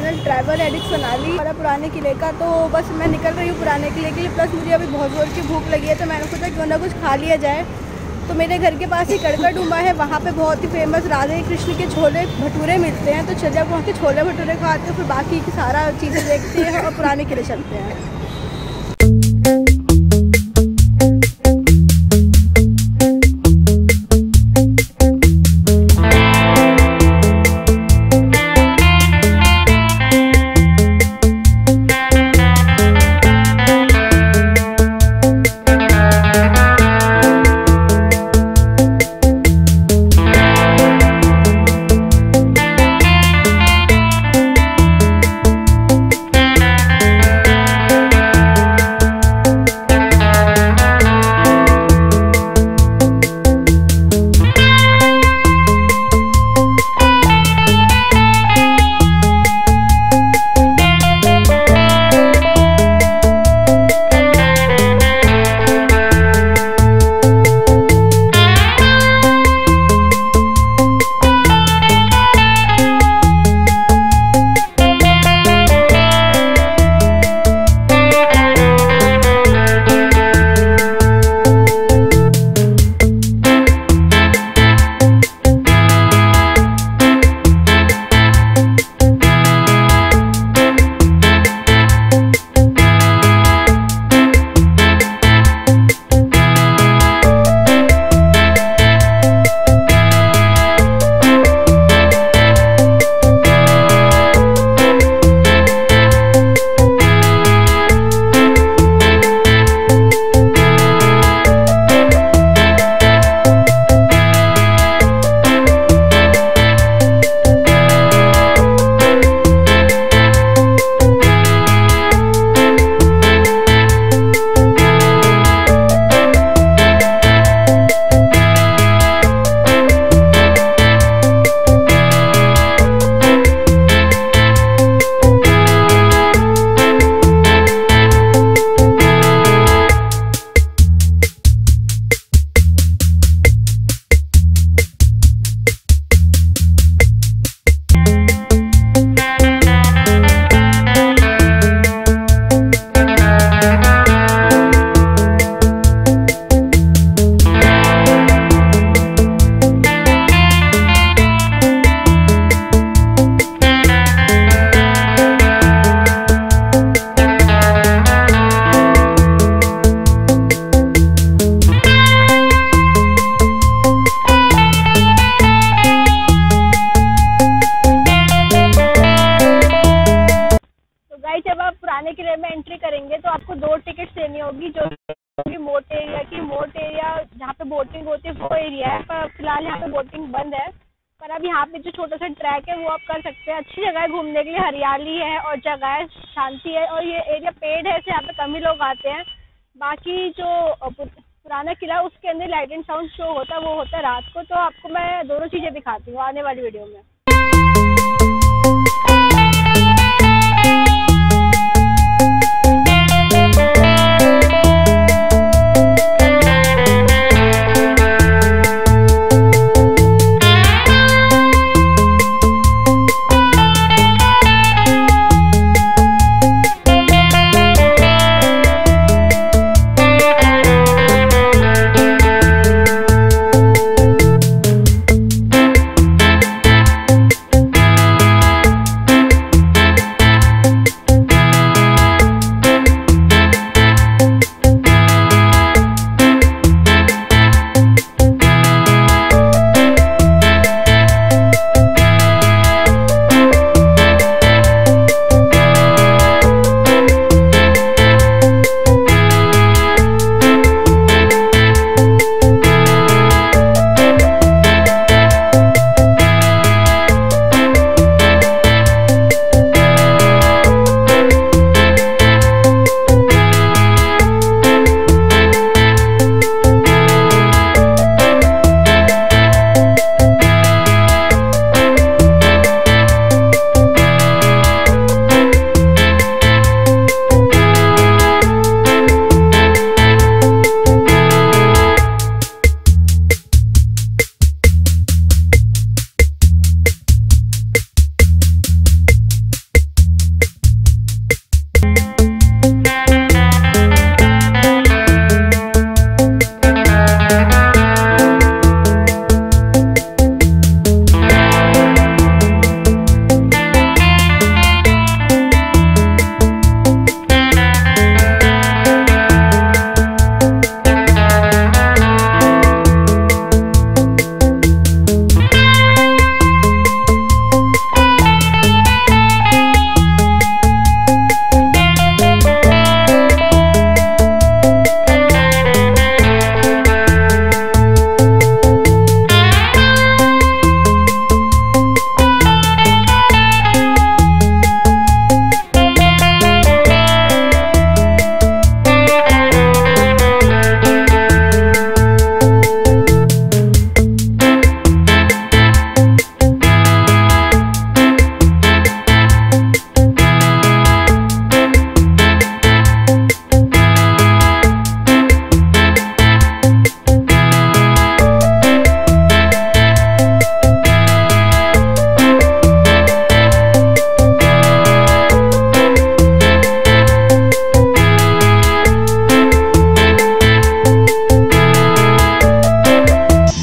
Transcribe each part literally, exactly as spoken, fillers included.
Channel travel edit Sonali और पुराने किले का। तो बस मैं निकल रही हूँ पुराने किले के लिए, प्लस मुझे अभी बहुत जोर की भूख लगी है तो मैंने सोचा क्यों ना कुछ खा लिया जाए। तो मेरे घर के पास ही कड़का डूबा है, वहाँ पे बहुत ही फेमस राधे कृष्ण के छोले भटूरे मिलते हैं। तो चलिए अब वहाँ के छोले भटूरे खाते हैं, फिर बाकी की सारा चीज़ें देखते हैं और पुराने किले चलते हैं। पुराने किले में एंट्री करेंगे तो आपको दो टिकट्स लेनी होगी, जो कि मोट एरिया की मोट एरिया जहाँ पे बोटिंग होती है वो एरिया है। पर फिलहाल यहाँ पे बोटिंग बंद है, पर अब यहाँ पे जो छोटा सा ट्रैक है वो आप कर सकते हैं। अच्छी जगह है घूमने के लिए, हरियाली है और जगह है, शांति है और ये एरिया पेड़ है, यहाँ पे कम ही लोग आते हैं। बाकी जो पुराना किला उसके अंदर लाइट एंड साउंड शो होता है वो होता है रात को। तो आपको मैं दोनों चीज़ें दिखाती हूँ आने वाली वीडियो में।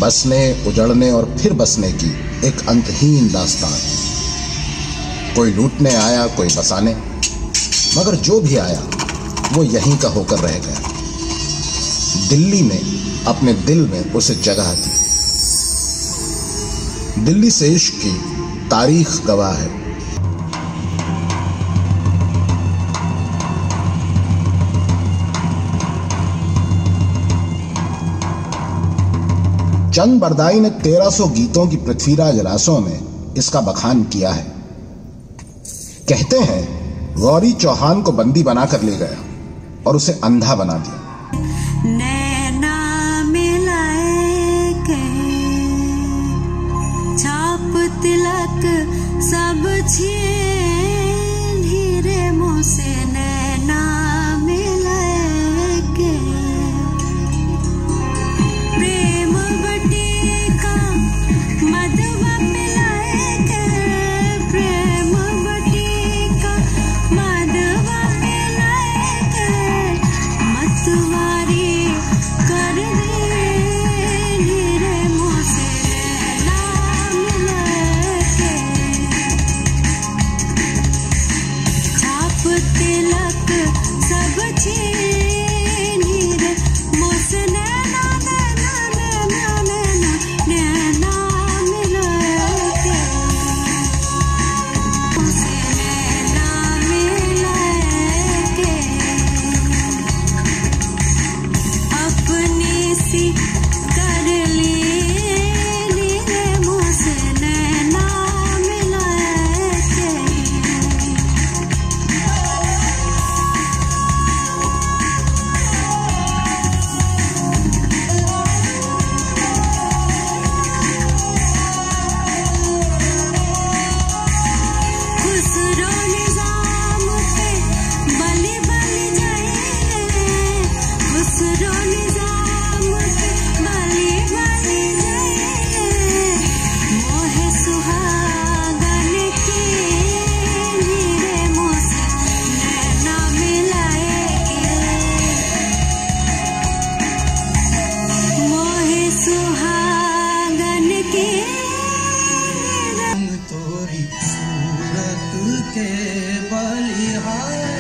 बसने, उजड़ने और फिर बसने की एक अंतहीन दास्तान। कोई लूटने आया, कोई बसाने, मगर जो भी आया वो यहीं का होकर रह गया। दिल्ली ने अपने दिल में उसे जगह दी। दिल्ली से इश्क की तारीख गवाह है। चंद बरदाई ने तेरह सौ गीतों की पृथ्वीराज रासों में इसका बखान किया है। कहते हैं गौरी चौहान को बंदी बनाकर ले गया और उसे अंधा बना दिया। नैना मिलाए के छाप तिलक सब छीन हीरे मुँह से नैना मिलाए के प्रेम बटिका मधुआ पिलाए के प्रेम बटिका मधुआ पिलाए के मतवारी कर दे हीरे मुँह से नैना मिलाए के छाप तिलक सब छीन हीरे मुँह से नैना नैना नैना नैना नैना मिलाए के मुँह से नैना मिलाए के अपनी सी कर ली नीरे मुँह से नैना मिलाए के खुसरो निजाम पे बलि बलि जाए खुसरो निजाम पे बलि बलि जाए मोहे सुहागन के हीरे मुँह से नैना मिलाए के मोहे सुहागन के तोरी सूरत के बलिहारी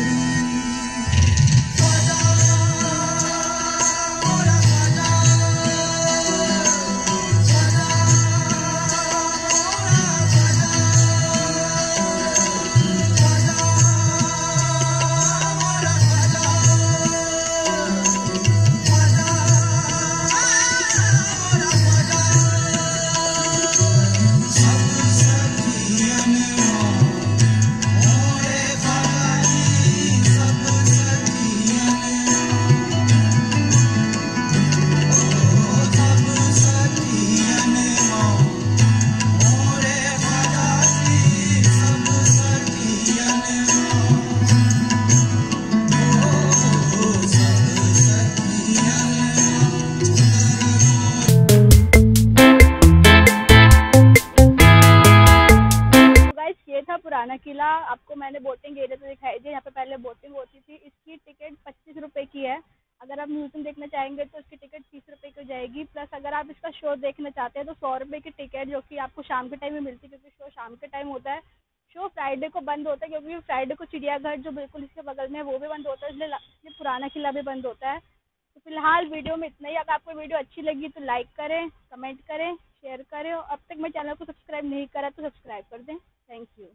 गाइस ये था पुराना किला। आपको मैंने बोटिंग एरिया तो दिखाई दी, यहाँ पे पहले बोटिंग होती थी। इसकी टिकट पच्चीस रुपए की है। अगर आप म्यूजियम देखना चाहेंगे तो इसकी टिकट तीस रुपए की हो जाएगी। प्लस अगर आप इसका शो देखना चाहते हैं तो सौ रुपए की टिकट, जो कि आपको शाम के टाइम में मिलती है, क्योंकि शो शाम के टाइम होता है। शो फ्राइडे को बंद होता है, क्योंकि फ्राइडे को चिड़ियाघर जो बिल्कुल इसके बगल में है वो भी बंद होता है, इसलिए इसलिए पुराना किला भी बंद होता है। तो फिलहाल वीडियो में इतना ही। अगर आपको वीडियो अच्छी लगी तो लाइक करें, कमेंट करें, शेयर करें, और अब तक मेरे चैनल को सब्सक्राइब नहीं करा तो सब्सक्राइब कर दें। Thank you.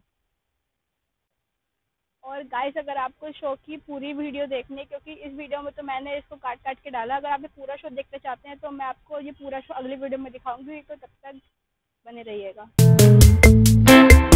और गाइस अगर आपको शो की पूरी वीडियो देखनी, क्योंकि इस वीडियो में तो मैंने इसको काट काट के डाला, अगर आप ये पूरा शो देखना चाहते हैं तो मैं आपको ये पूरा शो अगली वीडियो में दिखाऊंगी, तो तब तक बने रहिएगा।